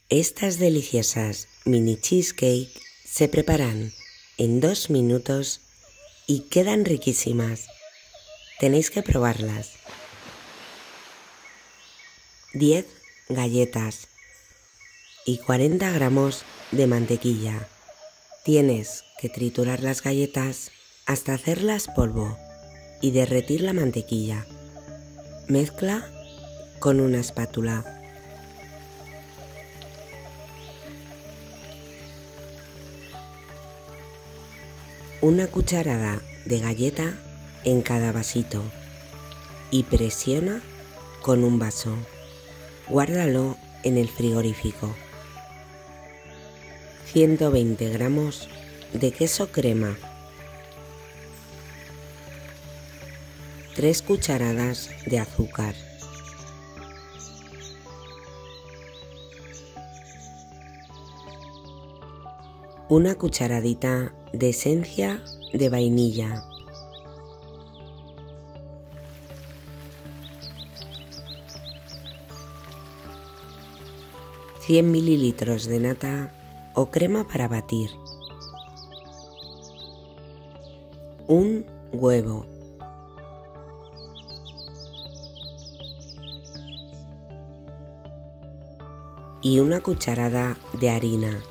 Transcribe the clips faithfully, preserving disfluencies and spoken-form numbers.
Estas deliciosas mini cheesecake se preparan en dos minutos y quedan riquísimas. Tenéis que probarlas. diez galletas y cuarenta gramos de mantequilla. Tienes que triturar las galletas hasta hacerlas polvo y derretir la mantequilla. Mezcla con una espátula. Una cucharada de galleta en cada vasito y presiona con un vaso. Guárdalo en el frigorífico. ciento veinte gramos de queso crema. tres cucharadas de azúcar. Una cucharadita de esencia de vainilla. cien mililitros de nata o crema para batir. Un huevo. Y una cucharada de harina.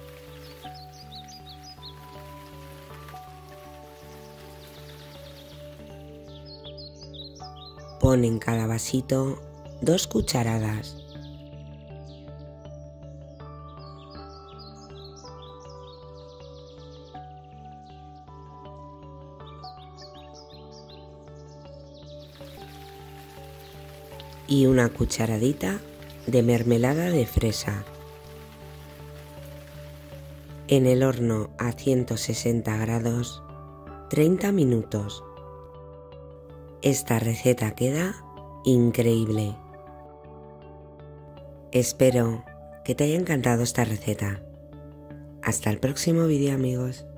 Pon en cada vasito dos cucharadas. Y una cucharadita de mermelada de fresa. En el horno a ciento sesenta grados, treinta minutos. Esta receta queda increíble. Espero que te haya encantado esta receta. Hasta el próximo vídeo, amigos.